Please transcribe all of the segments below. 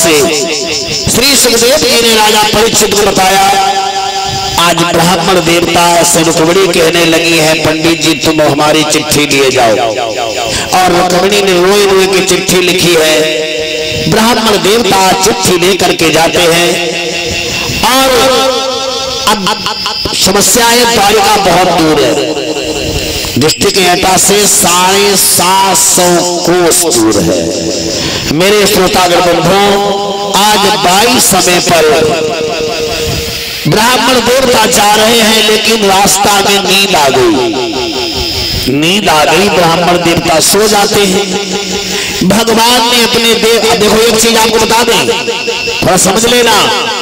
से श्री सुखदेव जी ने राजा परीक्षित को बताया, आज ब्राह्मण देवता से रुक्मिणी कहने लगी है, पंडित जी तुम हमारी चिट्ठी लिए जाओ। और रुक्मिणी ने रोए रोए की चिट्ठी लिखी है। ब्राह्मण देवता चिट्ठी लेकर के जाते हैं और अब समस्या है, द्वारिका बहुत दूर है, डिस्ट्रिक्ट एटा से 750 कोस दूर है। मेरे श्रोतागण बंधुओं, आज 22 समय पर ब्राह्मण देवता जा रहे हैं, लेकिन रास्ता में नींद आ गई। नींद आ गई, ब्राह्मण देवता सो जाते हैं। भगवान ने अपने देखो एक चीज आपको बता दें, थोड़ा समझ लेना।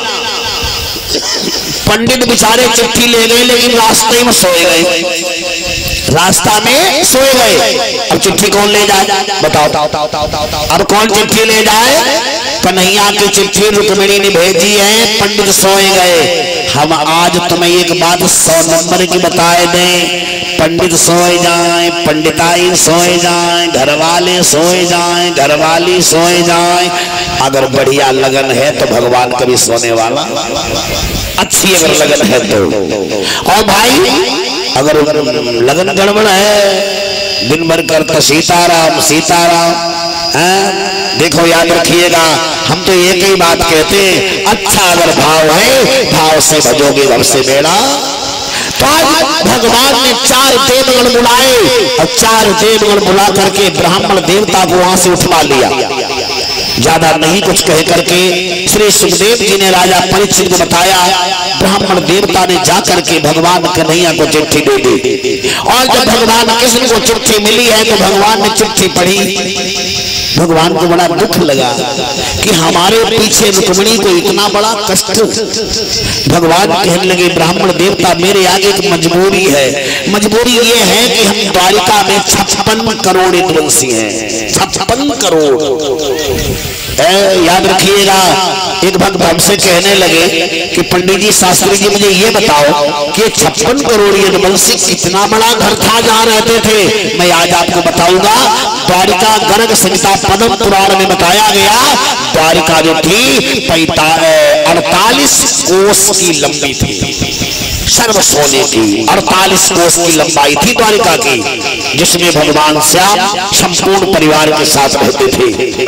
पंडित बेचारे चिट्ठी ले गए, लेकिन रास्ते में सोए गए, रास्ता में सोए गए। अब चिट्ठी कौन ले जाए बताओ? अब कौन चिट्ठी ले जाए? कन्हैया की चिट्ठी रुक्मिणी ने भेजी है, पंडित सोए गए। हम आज तुम्हें एक बात 100 नंबर की बताए दें, पंडित सोए जाएं, पंडिताई सोए जाएं, घर वाले सोए जाएं, घरवाली सोए जाएं, अगर बढ़िया लगन है तो भगवान कभी सोने वाला, अच्छी अगर लगन है तो। और भाई अगर लगन गड़बड़ है, दिन भर करता सीताराम सीताराम, देखो याद रखिएगा, हम तो एक ही बात कहते हैं, अच्छा अगर भाव है, भाव से भजोगे भव से बेड़ा। तो आज भगवान ने 4 देवगण बुलाए और 4 देवगण बुला करके ब्राह्मण देवता को वहां से उठवा लिया। ज्यादा नहीं कुछ कह करके श्री सुखदेव जी ने राजा परीक्षित को बताया। ब्राह्मण देवता ने जाकर के भगवान कन्हैया को चिट्ठी दे दी। और जब भगवान कृष्ण को चिट्ठी मिली है तो भगवान ने चिट्ठी पढ़ी। भगवान को बड़ा दुख लगा कि हमारे पीछे रुक्मिणी को इतना बड़ा कष्ट। भगवान कहने लगे, ब्राह्मण देवता मेरे आगे एक मजबूरी है। मजबूरी ये है कि हम द्वारिका में 56 करोड़ इंद्रवंशी हैं, 56 करोड़। याद रखिएगा, एक भक्त हमसे कहने लगे कि पंडित जी शास्त्री जी मुझे ये बताओ कि 56 करोड़ यदुवंशी कितना बड़ा घर था जहां रहते थे। मैं आज आपको बताऊंगा। द्वारिका गर्ग संहिता पद्म पुराण में बताया गया, द्वारिका जो थी 48 कोस की लंबी थी, सर्व सोने की 48 कोस की लंबाई थी द्वारिका की, जिसमें भगवान श्याम संपूर्ण परिवार के साथ रहते थे।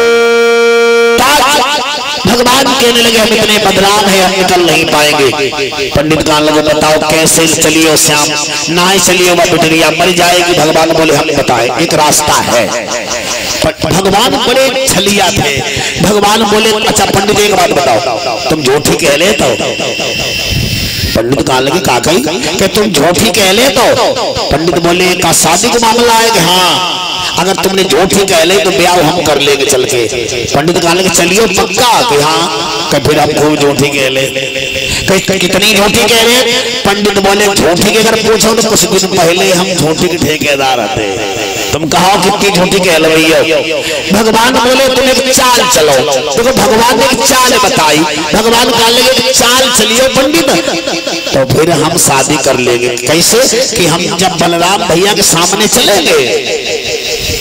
भगवान कहने लगे, हम इतने बदनाम है, हम निकल नहीं पाएंगे। पंडित कहने लगे, बताओ कैसे चलियो श्याम? ना ही चलियो वह बिटरिया मर जाएगी। भगवान बोले, हम बताए एक रास्ता है। भगवान बड़े छलिया थे। भगवान बोले, अच्छा पंडित एक बात बताओ, तुम झूठी कह ले तो? पंडित कहने लगे, काकई कि तुम झूठी कह ले तो? पंडित बोले, का शादी का मामला है कि हाँ, अगर तुमने झूठी कह ले तो ब्याह हम कर लेंगे चल के। पंडित कहने लगे, चलियो पक्का कि हाँ? कि फिर हम खूब झूठी कह ले। कितनी झूठी कह रहे? पंडित बोले, झूठी के अगर पूछो तो कुछ दिन पहले हम झूठी के ठेकेदार थे, तुम कहो कितनी झूठी कह लो भैया। भगवान बोले, तुम एक चाल चलो। देखो भगवान ने एक चाल बताई। भगवान कहने लगे, चाल चलियो पंडित, तो फिर हम शादी कर लेंगे। कैसे? कि हम जब बलराम भैया के सामने चलेंगे।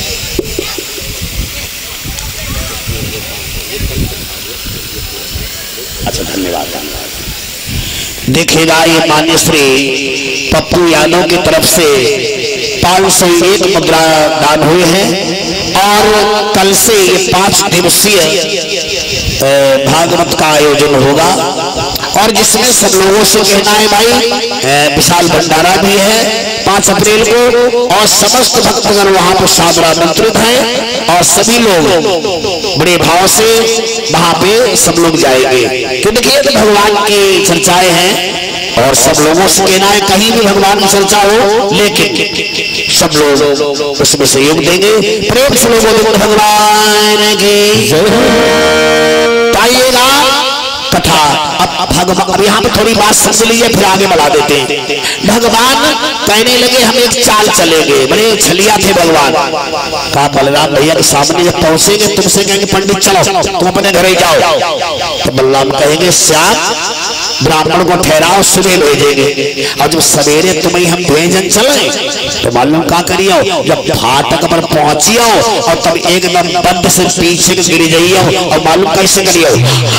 अच्छा धन्यवाद। देखिएगा, ये मान्य श्री पप्पू यादव की तरफ से 501 मुद्रा दान हुए हैं और कल से ये 5 दिवसीय भागवत का आयोजन होगा और जिसमें सब लोगों से कहना है भाई, विशाल भंडारा भी है 5 अप्रैल को और समस्त भक्तगण वहां पर सादर आमंत्रित हैं और सभी लोग बड़े भाव से वहां पे सब लोग जाएंगे। क्योंकि ये तो भगवान की चर्चाएं हैं और सब लोगों से कहना है, कहीं भी भगवान की चर्चा हो लेकिन सब लोग उसमें सहयोग देंगे। प्रेम से लोगों भगवान की आइएगा कथा। अब यहाँ पे थोड़ी बात समझ लीजिए, फिर आगे बढ़ा देते हैं। भगवान कहने लगे, हम एक चाल चलेंगे। बड़े छलिया थे भगवान। कहा बलराम भैया के सामने जब पहुंचेंगे तुमसे कहेंगे, पंडित चलो तुम अपने घर ही जाओ। तो बलराम कहेंगे, श्याम ब्राह्मण को ठहराओ, सुबह भेजेंगे। और जब सवेरे तुम्हें हम भेजन चले तो मालूम क्या करियो, जब फाटक पर पहुंचियो और तब एकदम बंद से पीछे गिर जाइयो और मालूम कैसे करियो,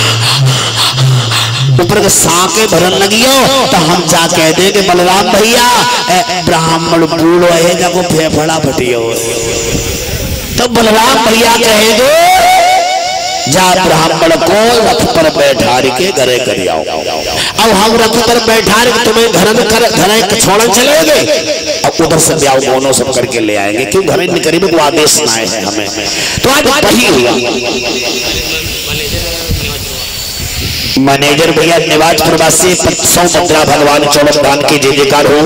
ऊपर के सांके भरन लगियो तो हम जा कह देंगे बलराम भैया ब्राह्मण बूढ़ो है को फेफड़ा फटियो। तो बलराम भैया कहेंगे जा ब्राह्मण को रथ पर बैठा के घरे कर आओ। अब हम रथ पर बैठा के तुम्हें घर छोड़न चलेंगे और उधर से ब्याह दोनों सब करके ले आएंगे, क्यों घर करीब को आदेश आए हैं हमें। तो आज वही हुआ। मैनेजर भैया निवाज प्रवासी 500 मुद्रा भगवान चौड़क दान की जय जयकार हो।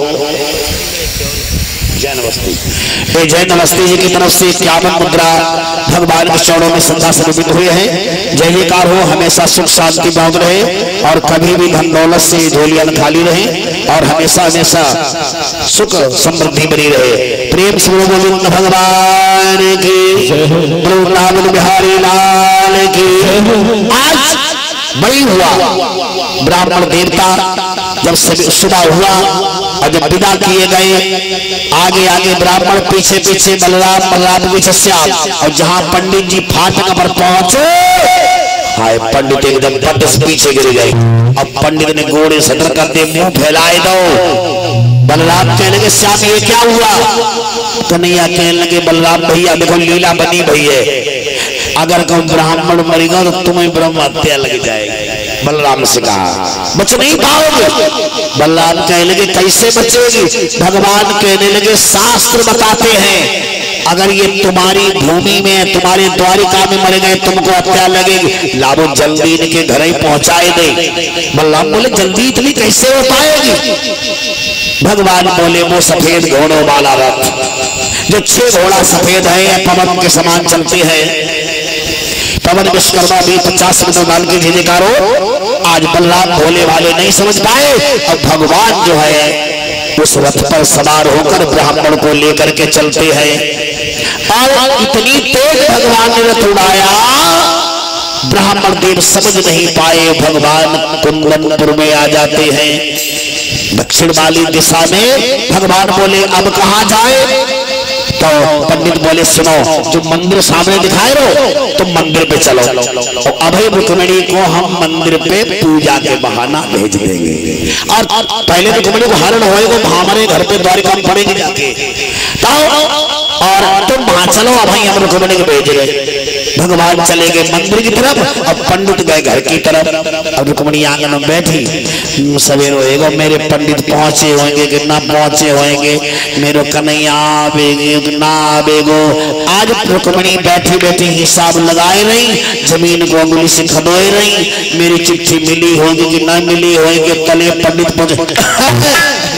जय नमस्ते, जय नमस्ते जी की तरफ से 51 मुद्रा भगवान के चरणों में श्रद्धा समर्पित हुए हैं। जय जयकार हो, हमेशा सुख शांति बांध रहे और कभी भी धन दौलत से झोलियां खाली रहे और हमेशा हमेशा सुख समृद्धि बनी रहे। प्रेम से गोविंद भगवान की, वृंदावन बिहारी लाल की। आज बड़ी हुआ ब्राह्मण देवता जब सुबह हुआ और जब विदा किए गए, आगे आगे ब्राह्मण पीछे पीछे बलराम बलराम पीछे श्याम, और जहां पंडित जी फाटक पर पहुंचे हाय पंडित एकदम पट से पीछे गिर गए। अब पंडित ने गोड़े सदर करते मुंह फैलाए दो। बलराम कहने लगे श्याम ये क्या हुआ? कन्हैया कहने लगे बलराम भैया देखो लीला बनी भई है, अगर कोई ब्राह्मण मरेगा तो तुम्हें ब्रह्म हत्या लग जाएगी। बलराम से कहा बच नहीं पाओगे। बलराम कहने लगे कैसे बचेगी? भगवान कहने लगे शास्त्र बताते हैं अगर ये तुम्हारी भूमि में तुम्हारे द्वारिका में मर गए तुमको हत्या लगेगी, लाभो जल्दी इनके घर ही पहुंचाए दे। बलराम बोले जल्दी इतनी कैसे हो पाएगी? भगवान बोले वो सफेद घोड़ों वाला रथ जो 6 घोड़ा सफेद है पवन के समान चलते हैं। पवन विश्वकर्मा भी 50 मिनट डाल के जयकारो। आज बलराम भोले वाले नहीं समझ पाए और भगवान जो है उस रथ पर सवार होकर ब्राह्मण को लेकर के चलते हैं और इतनी तेज भगवान ने रथ उड़ाया ब्राह्मण देव समझ नहीं पाए। भगवान कुंदनपुर में आ जाते हैं। दक्षिण वाली दिशा में भगवान बोले अब कहां जाए? तो पंडित बोले सुनो जो मंदिर सामने दिखाए रहो तुम मंदिर पे चलो और अभय रुक्मिणी को हम मंदिर पे पूजा के बहाना भेज देंगे। और पहले तो रुक्मिणी को हरण होएगा हमारे घर पे द्वारिका में पड़ेगी जाके तो और तुम वहां चलो अभय हम रुक्मिणी को भेज रहे। भगवान चले गए मंदिर की तरफ और पंडित गए घर की तरफ। अब रुक्मिणी आंगन में बैठी सवेर होएगा मेरे पंडित पहुंचे होंगे कि ना पहुंचे होंगे, मेरे कन्हैया आवेगे ना आवेगो। आज रुक्मिणी बैठी बैठी हिसाब लगाए रही, जमीन को अंगुली से खदोए रही, मेरी चिट्ठी मिली होगी कि ना मिली होगी। तले पंडित पहुंचे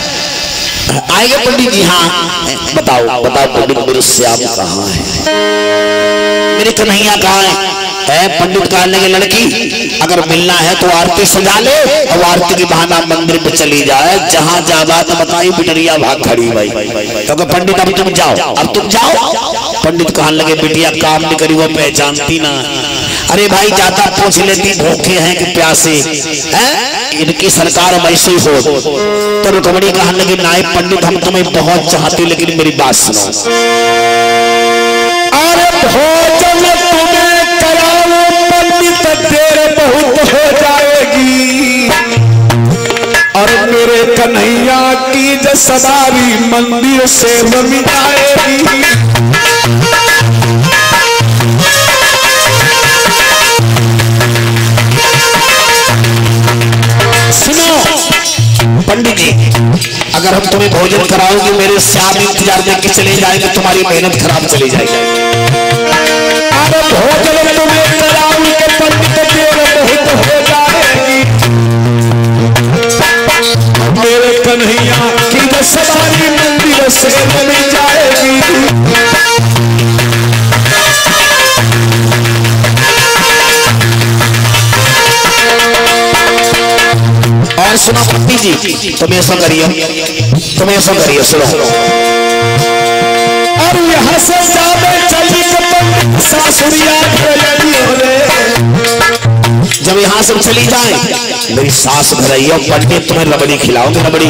आएंगे पंडित जी। हाँ बताओ बताओ पंडित मेरे श्याम कहाँ है, मेरे कन्हैया कहाँ है? पंडित कहने लगे लड़की अगर मिलना है तो आरती सजा ले और आरती की बहाना मंदिर पे चली जाए, जहां जा बात बताई बिटरिया भाग खड़ी भाई। क्योंकि पंडित अभी तुम जाओ अब तुम जाओ। पंडित कहने लगे बिटिया काम नहीं करी वो पहचानती ना। अरे भाई जाता पूछ लेती भूखे हैं कि प्यासे हैं, इनकी सरकार वैसे ही हो। तो रुक्मिणी कहने लगे नायब पंडित हम तुम्हें बहुत चाहते लेकिन मेरी बात सुनो। अरे भोजन तुम्हें कराओ पंडित देर बहुत हो जाएगी और मेरे कन्हैया की जो सवारी मंदिर से मिटाएगी। पंडित जी अगर हम तुम्हें भोजन कराओगे मेरे श्याम इंतजार में कि चले जाएंगे, तुम्हारी मेहनत खराब चली जाएगी। अरे भोजन तुम्हें कराओगे पंडित देर बहुत हो जाएगी, मेरे कन्हैया की जो सवारी मंदिर से मिल जाएगी। और सुनो पंडित जी तुम ऐसा करिए सुनो। और यहाँ से जावे चली सासुरिया जब अब यहाँ से चली जाए, मेरी सास घर आई और पंडित तुम्हें रबड़ी खिलाओगे, रबड़ी।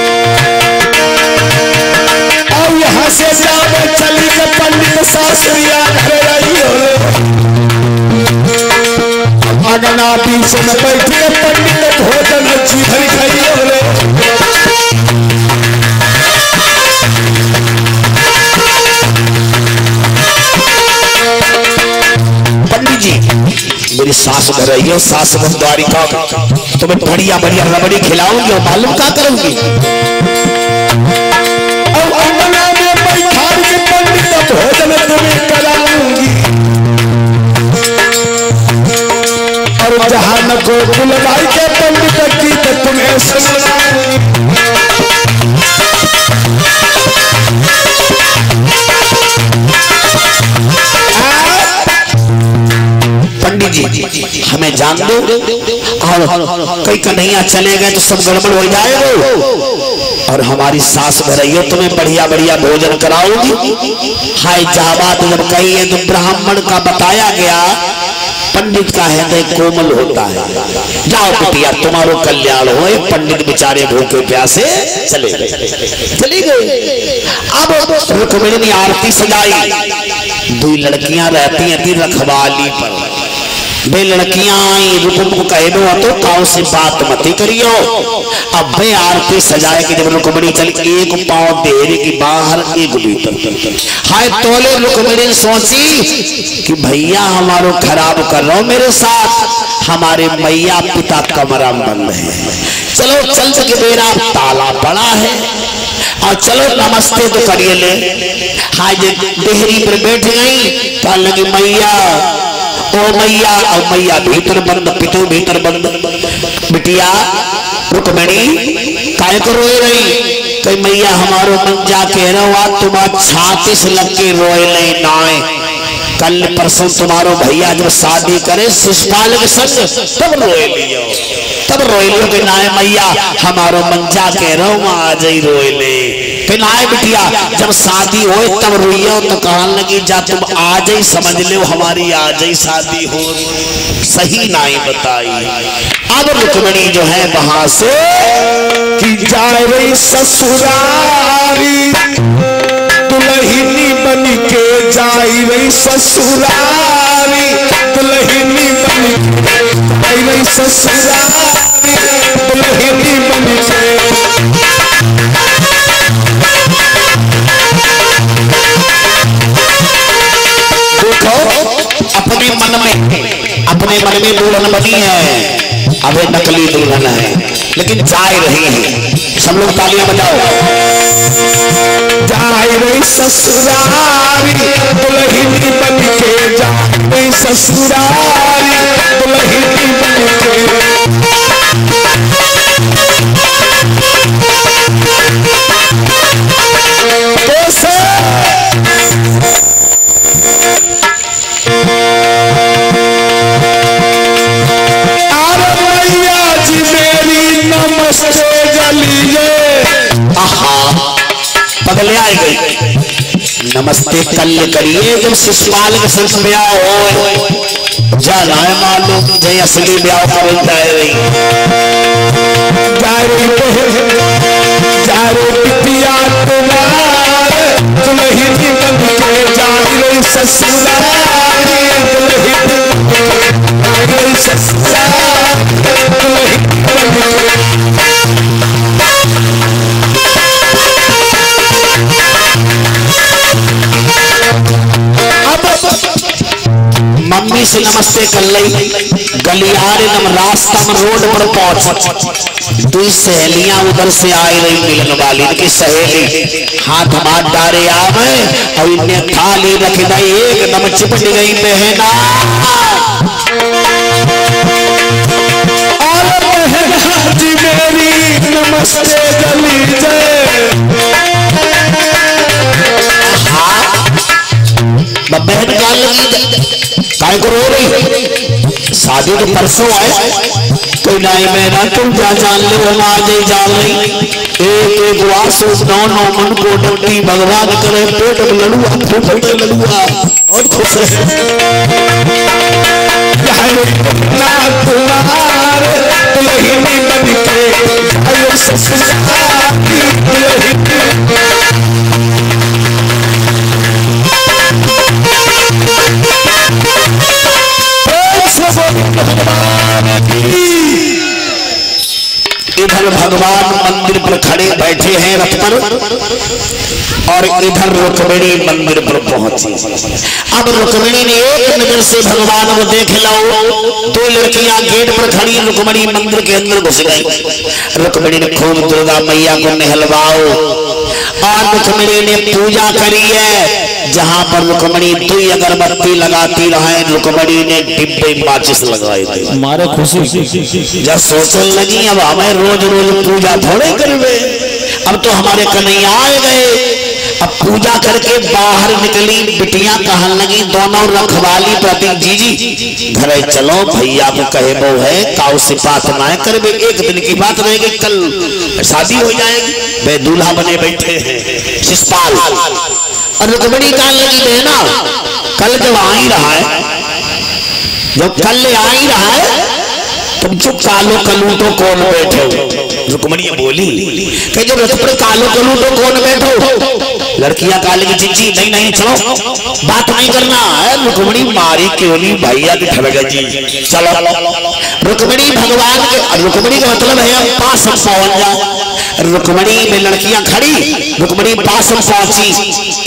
और यहाँ से जावे चली के पंडित सास घर आई अगना बीच में बैठे पंडित भोजन जीभर खाई हो मेरी सास घर रही है, सास द्वारिका तुम्हें बढ़िया बढ़िया रबड़ी खिलाऊंगी और मालूम क्या करूंगी, और अंगना में बैठा के पंडित भोजन तुम्हें कराऊंगी, और जहां न को बुलवाई के पंडित की तो तुम्हें सुनाऊंगी। जी हमें जान दो, और कई कन्हैया चले गए तो सब गड़बड़ हो जाएगा, और हमारी सास भरैया तुम्हें बढ़िया बढ़िया भोजन कराऊंगी। हाय जहाबात जब कही है तो ब्राह्मण का बताया गया, पंडित का हृदय कोमल होता है। जाओ बिटिया तुम्हारो कल्याण हो। पंडित बेचारे भूखे प्यासे चले गए। अब रुक्मिणी ने आरती सजाई, दो लड़कियां रहती थी रखवाली पर, वे लड़कियां आई रुकुम को कहे दो तो काउ से बात मत करियो। अब वे आरती सजाए कि जब रुक्मिणी चली, एक पांव देहरे की बाहर एक भीतर। हाय तोले रुक्मिणी सोची कि भैया हमारो खराब कर रहा हो मेरे साथ, हमारे मैया पिता कमरा बंद है, चलो चल के मेरा ताला पड़ा है और चलो नमस्ते तो करिए ले। हाय देहरी पर बैठ गई तो लगी मैया ओ मैया, और मैया भीतर बंद, पितु भीतर बंद। बिटिया रुक्मिणी काय को रोए रही, तो मैया हमारो मन जा कह रहा तुम 36 लग के रोए नहीं नाए, कल परसों तुम्हारो भैया जब शादी करे शिषपाल के संग तब रोए लियो, तब रोए लियो कि नाय मैया हमारो मन जा कह रहा आज ही रोए ले। फिर नाय बिटिया जब शादी हो तब रोइयो, तो कहने लगी जा तुम आज ही समझ लो हमारी आज ही शादी हो, सही नाई बताई। अब रुक्मिणी जो है वहां से कि जाए रही ससुरारी, दुल्हनी बन के जाई रही ससुरारी, दुल्हनी बन के जाई रही ससुरारी, दुल्हनी बन के। देखो अपने मन में दुल्हन बनी है, अब नकली दुल्हन है लेकिन जाए रही है। सब लोग तालियां बजाओ। जाए रही ससुरारी, दुल्हनी बन के जाए रही ससुरारी, दुल्हनी बन के। पगले आए गई नमस्ते कल करिए जब शिषपाल के संग ब्याह हो जाना है मालूम जय असली ब्याह पर पिया दुल्हनी बन के जाई ससुरारी, दुल्हनी ससुरारी, दुल्हनी बन के। मम्मी से नमस्ते कर ली, गलियारे नम रास्ता में रोड पर पहुंच, दो सहेलियां उधर से आई रही मिलन वाली की सहेली हाथ हाथ डारे आवे और इन्हें थाली रख दी, एकदम चिपट गई बहना। और बहना जी मेरी नमस्ते गली बहन काय को रो रही, शादी तो परसों आए तो नहीं मेरा तुम क्या जान ले हम आज ही जान रही। एक वासो 9 मन को डंडी भगवान करे पेट में लड़ुआ फूफड़े लड़ुआ और खुश है। ना तुम्हारा भगवान की। इधर भगवान मंदिर पर खड़े बैठे हैं रथ पर और इधर रुक्मिणी मंदिर पर पहुंची। अब रुक्मिणी ने एक नजर से भगवान को देख लो। दो लड़कियां गेट पर खड़ी, रुक्मिणी मंदिर के अंदर घुस गई। रुक्मिणी ने खूब दुर्गा मैया को नहलवाओ और रुक्मिणी ने पूजा करी है। जहां पर रुक्मिणी दुई अगरबत्ती लगाती रहे, रुक्मिणी ने डिब्बे माचिस लगाए थे। मारे खुशी जब सोचने लगी अब हमें रोज रोज पूजा थोड़े करवे, अब तो हमारे कन्हैया आए गए। अब पूजा करके बाहर निकली, बिटियां कहने लगी दोनों रखवाली प्रतीक जी घरे चलो, भैया को कहे वो है काउ से बात ना करवे, एक दिन की बात रहेगी, कल शादी हो जाएगी। वे दूल्हा बने बैठे हैं शिषपाल। और रुक्मिणी कहने लगी बहना कल जब आ ही रहा है, जब कल आ ही रहा है तुम चुप कालो कलूटो कौन बैठो। रुक्मिणी बोली कि जो रथ पर कालो कलूटो कौन बैठो। लड़कियां काले की चिंची नहीं नहीं चलो बात नहीं करना है। रुक्मिणी मारी क्यों नहीं भैया की ठग जी चलो। रुक्मिणी भगवान के, रुक्मिणी का मतलब है हम पास हम पहुंच जाए। रुक्मिणी में लड़कियां खड़ी, रुक्मिणी पास हम पहुंची।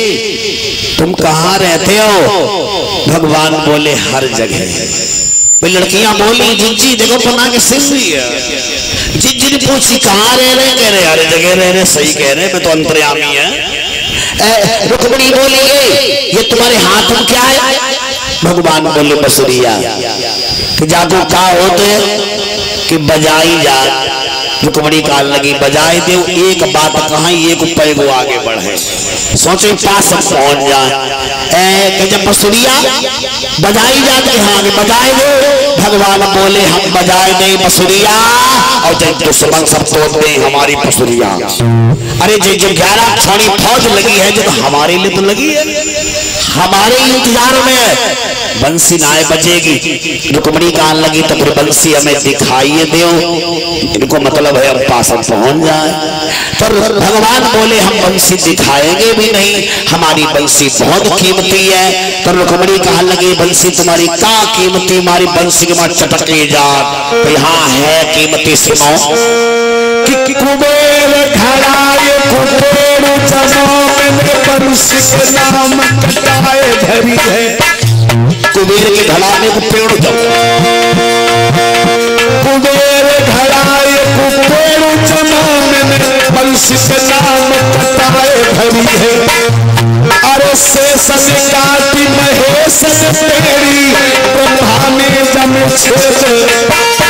ए तुम कहाँ रहते हो? भगवान बोले हर जगह। वे लड़कियां बोली जिज्जी देखो बना के सिर रही है। जिज्जी ने पूछी कहाँ रह रहे? कह रहे हर जगह रह रहे। सही कह रहे, मैं तो अंतर्यामी है। रुक्मिणी बोली ये तुम्हारे हाथ में क्या है? भगवान बोले बसुरिया। कि जाको क्या होते कि बजाई जा। रुक्मिणी काल लगी बजाए दे, एक बात कहा एक पैगो आगे बढ़े, सोचे पास पहुंच जाए। जब बसुरिया बजाई जाते हाँ बजाए दो। भगवान बोले हम बजाए दे बसुरिया और जब दुश्मन सब तोड़ दे हमारी बसुरिया। अरे जो 11 छोड़ी फौज लगी है जो तो हमारे लिए तो लगी है, हमारे इंतजार में बंसी नाय बजेगी। रुक्मिणी कान लगी तो फिर बंसी हमें दिखाइए दो, इनको मतलब है हम पास पहुंच जाए। पर भगवान बोले हम बंसी दिखाएंगे भी नहीं, हमारी बंसी बहुत कीमती है। तो रुक्मिणी कहने लगी बंसी तुम्हारी का कीमती? हमारी बंसी के मां चटके जा। हाँ है कीमती, सुनो। कि कुबेर घड़ाए कुबेर जमाने बंसी के नाम कटाए धरी है। कुबेर के घड़ाने को पेड़ कुबेर घड़ाए कुबेर जमाने बंसी के नाम कटाए धरी है। अरे शेषन काटी महेश तेरी ब्रह्मा ने जम छेद।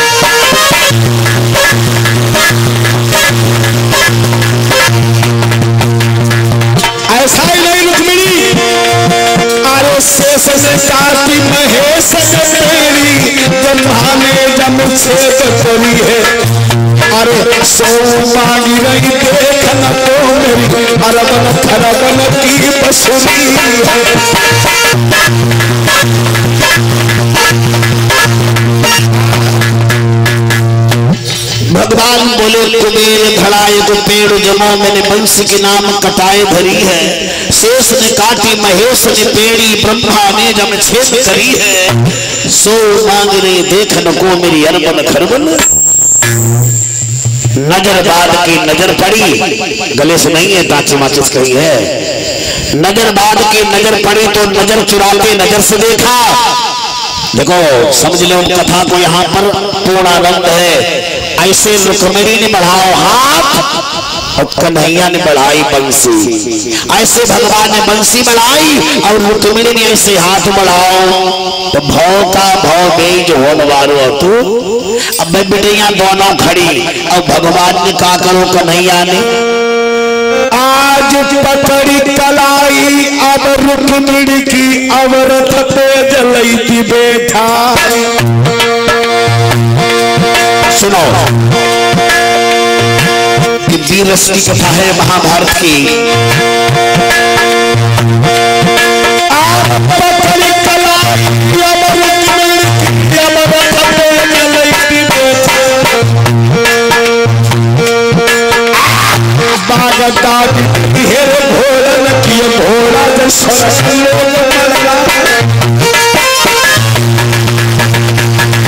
ऐसा ही नहीं रुक्मिणी, अरे शेषन काटी महेश तेरी ब्रह्मा ने जम छेद करी है। अरे सो मांगी रही देखना तो मेरी अरबन खरबन की बसुरी है। भगवान बोले कुबेर घड़ाए को पेड़ जमा मैंने बंसी के नाम कटाए धरी है। शेष ने काटी महेश ने पेड़ी ब्रह्मा ने जब छेद करी है। सो मांग रे देखन को मेरी अरबन खरबन। नजर बाद की नजर पड़ी, गले से नहीं है ताची माचिस कही है। नजर बाद की नजर पड़ी तो नजर चुराते नजर से देखा। देखो समझ लो कथा को यहाँ पर पूर्णानंद है। ऐसे रुक्मिणी ने बढ़ाओ हाथ और कन्हैया ने बढ़ाई बंसी। ऐसे भगवान ने बंसी बढ़ाई और रुक्मिणी ने ऐसे हाथ बढ़ाओ तो भौ का भौ बेज होने वालो तू। अब मैं बिटिया दोनों खड़ी और भगवान ने कहा करो कन्हैया ने आज पकड़ी कलाई अब रुक्मिणी की अवरत पे जलई थी बैठा। सुनो कि वीर रस की कथा है महाभारत की। आप पकड़ी कलाई अब रुक्मिणी की अवरत पे जलई थी बैठा। बागता हेर भोरन की भोरा जसर लोग मरला।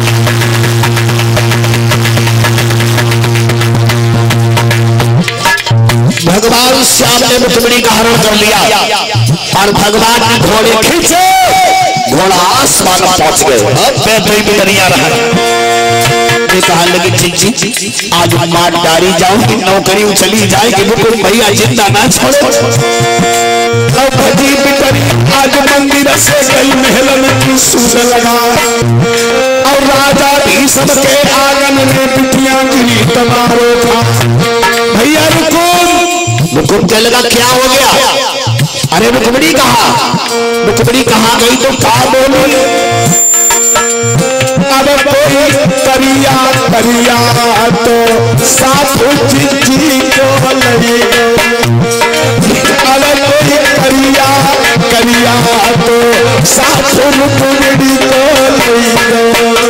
श्याम ने रुक्मिणी का हरण कर लिया और भगवान ने घोड़े खींचे, घोड़ा आसमान में पहुंच गए। अब पैदल भी डरिया रहा। कहा लगी चिंची आज मार डारी जाऊंगी, नौकरी चली जाएगी, रुकुम भैया जिंदा ना छोड़ो। भजी बिटरी आज मंदिर से गई महल में सूद लगा और राजा भी सबके आंगन में बिटियां गिरी तमारो था। भैया रुकुम क्या लगा, क्या हो गया? अरे रुक्मिणी कहाँ गई तो क्या बोली? अब कोई करिया करिया तो साथ चिंची को लगी, अब कोई करिया करिया तो साथ रुक्मिणी को लगी।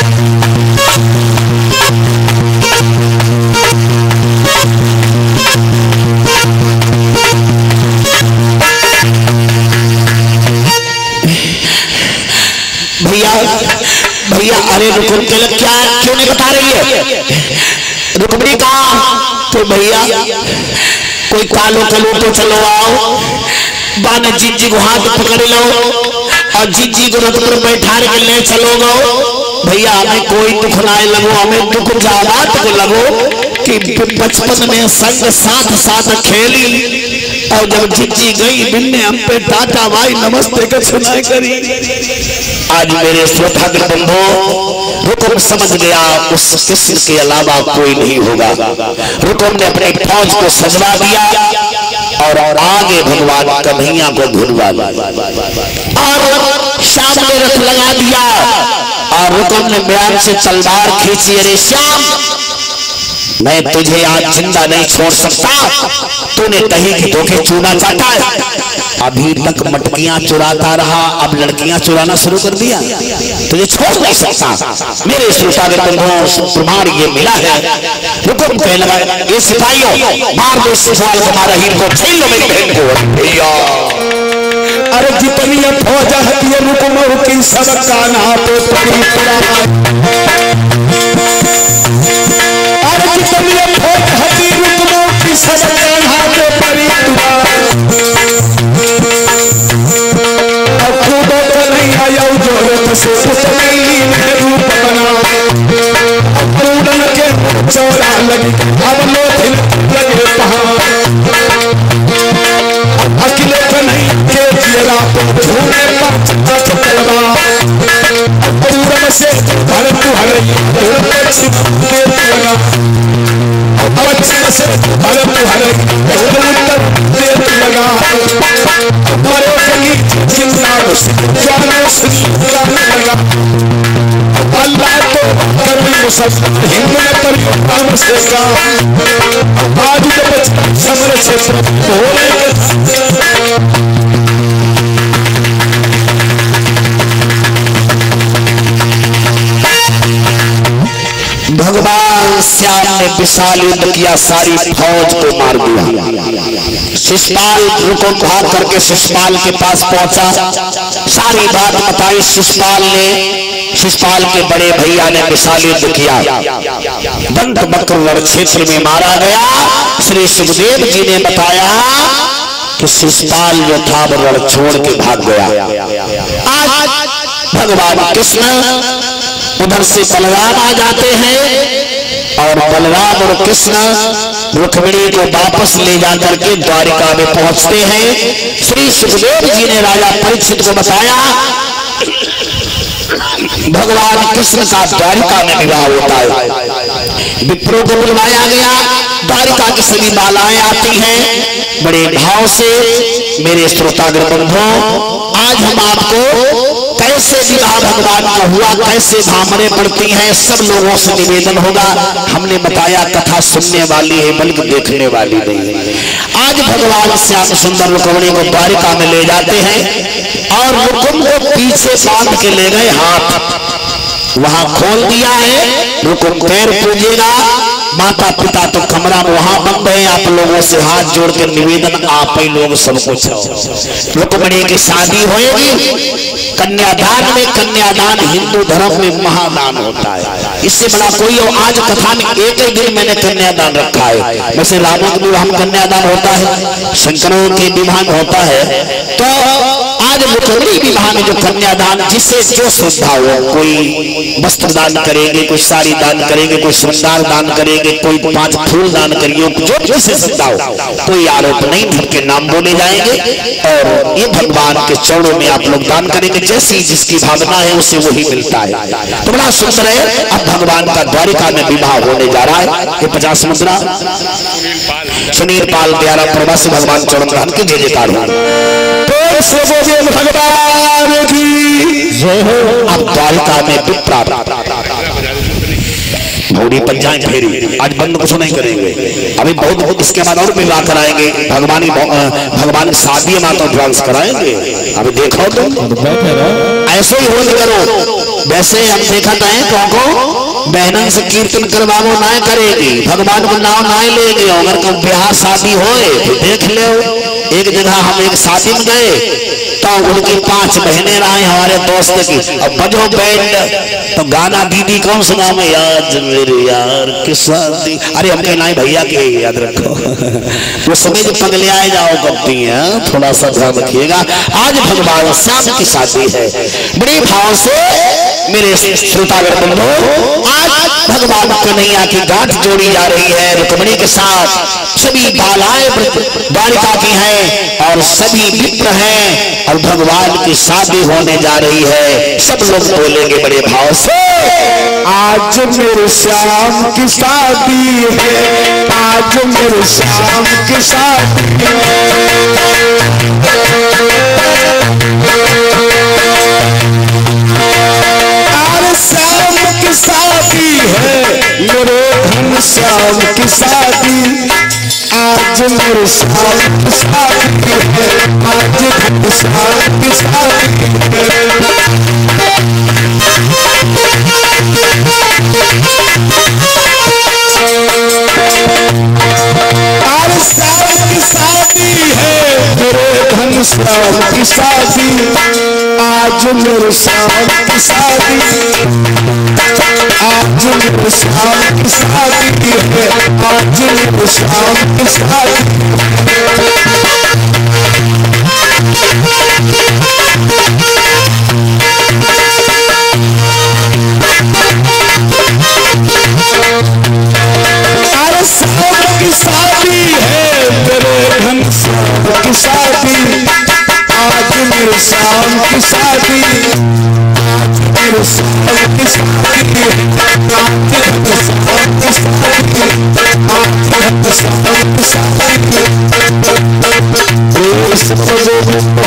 भैया अरे रुकुम क्या क्यों नहीं बता रही है? रुक्मिणी कहा तो भैया कोई कालो कलो तो चलो आओ, बाने जीजी को हाथ पकड़ लो और जीजी को रथ पर बैठा के ले चलो गो। भैया हमें कोई दुख ना लगो, हमें दुख ज्यादा को लगो कि बचपन में संग साथ साथ खेली और जब जीजी गई बिन्ने हम पे टाटा भाई नमस्ते का सुनाई करी। आज मेरे श्रोतागण बंधु रुकुम समझ गया उस कृष्ण के अलावा कोई नहीं होगा। रुकुम ने अपने फौज को सजवा दिया और आगे भगवान कन्हैया को धुलवा और श्याम ने रथ लगा दिया और रुकुम ने म्यान से तलवार खींची। अरे श्याम मैं तुझे आज जिंदा नहीं छोड़ सकता, तूने कहीं की धोखे चूना चाटा है। अभी तक मटकियां चुराता रहा, अब लड़कियां चुराना शुरू कर दिया, तुझे छोड़ नहीं सकता। मेरे श्रोतागण बंधुओं प्रमाण ये मिला है। रुकुम कहने लगा, ये सिपाहियों मार दो सिपाही हमारा हीर को, छीन लो मेरी बहन को। भैया अरे जितनी फौज है रुकुम की सबका नाम रूप बना के चौड़ा लगी, अब लगे अकेले नहीं के चेहरा झूमे पूरब से भरत हरई पश्चिम से भरत हरई उत्तर देत लगा मरे कहीं चिंता लगा। अल्लाह तो कभी सब हिम्मत पर से का आज जब समर से भगवान श्याम ने विशाल युद्ध किया, सारी फौज को मार दिया। शिशुपाल रुकुम भाग करके शिशुपाल के पास पहुंचा, सारी बात बताई। शिशुपाल के बड़े भैया ने विशाल युद्ध किया, दंत बक्र क्षेत्र में मारा गया। श्री सुखदेव जी ने बताया कि शिशुपाल जो था वो रण छोड़ के भाग गया। आज भगवान कृष्ण उधर से बलराम आ जाते हैं और बलराम और कृष्ण रुक्मिणी को वापस ले जाकर के द्वारिका में पहुंचते हैं। श्री सुखदेव जी ने राजा परीक्षित को बताया भगवान कृष्ण का द्वारिका में विवाह होता है। विप्रों को बुलवाया गया, द्वारिका की सभी मालाएं आती हैं बड़े भाव से। मेरे श्रोतागण बंधुओं आज हम आपको कैसे विवाह भगवान का हुआ, कैसे भामरे पड़ती हैं, सब लोगों से निवेदन होगा। हमने बताया कथा सुनने वाली है बल्कि देखने वाली नहीं है। आज भगवान श्याम सुंदर रुक्मिणी को द्वारिका में ले जाते हैं और रुकुम को पीछे बांध के ले गए, हाथ वहां खोल दिया है। रुकुम पैर पूजेगा, माता पिता तो कमरा में वहां बंद है। आप लोगों से हाथ जोड़कर निवेदन, आप ही लोग सब कुछ हो। रुक्मिणी की शादी होगी कन्यादान में। कन्यादान हिंदू धर्म में महादान होता है, इससे बड़ा कोई हो। आज कथा में एक ही दिन मैंने कन्यादान रखा है। वैसे रामों के विवाह में कन्यादान होता है, शंकरों के विवाह में होता है, तो आज रुक्मिणी विवाह में जो कन्यादान, जिससे जो श्रद्धा हो, कोई वस्त्र दान करेंगे, कोई साड़ी दान करेंगे, कोई श्रृंगार दान करेंगे, कोई 5 फूल दान करेंगे, जो जिससे श्रद्धा हो, कोई आरोप नहीं, जिनके नाम बोले जाएंगे और ये भगवान के चरणों में आप लोग दान करेंगे। जैसी जिसकी भावना है उसे वही मिलता है। तो बड़ा सुंदर है। अब भगवान का द्वारिका में विवाह होने जा रहा है। ये 50 मुद्रा सुनील पाल 11 प्रवासी भगवान चरण ग्रहण की जय जयकार हो। भगवान की जय हो। अब द्वारिका में विप्रा घोड़ी पर जाए फेरी, आज बंद कुछ नहीं करेंगे। अभी बहुत इसके बाद और विवाह कराएंगे। भगवान की शादी में तो डांस कराएंगे। अभी देखो तो ऐसे ही होने करो। वैसे हम देखा है को बहनन से कीर्तन करवाओ ना करेगी, भगवान को नाम ना लेंगे। अगर कोई ब्याह शादी होए तो देख लो। एक जगह हम एक शादी में गए तो उनकी 5 बहनें रहे हमारे दोस्त की। अब बजो बैंड तो गाना दीदी कौन सुना में याद मेरे यार किस शादी। अरे हम कहना भैया के याद रखो वो समय जो पगले आए जाओ करती है, थोड़ा सा ध्यान रखिएगा। आज भगवान श्याम की शादी है। बड़े भाव से मेरे श्रोतागण बंधु, आज भगवान कन्हैया की गांठ जोड़ी जा रही है रुक्मिणी के साथ। सभी बालाएं द्वारिका की हैं और सभी विप्र हैं और भगवान की शादी होने जा रही है। सब लोग बोलेंगे बड़े भाव से, आज मेरे श्याम की शादी है, आज मेरे श्याम की शादी श्याम की शादी है, मेरे धन श्याम की शादी। आज मेरे श्याम की शादी है, आज धन श्याम की शादी आज श्याम की शादी है, मेरे धन श्याम की शादी। आज मेरे श्याम की शादी, आज मेरे श्याम की शादी है, आज मेरे श्याम की शादी। अरे श्याम की शादी है, मेरे धन श्याम की शादी। आज मेरे श्याम की शादी, आज मेरे श्याम की शादी, आज मेरे श्याम की शादी, आज मेरे श्याम की शादी।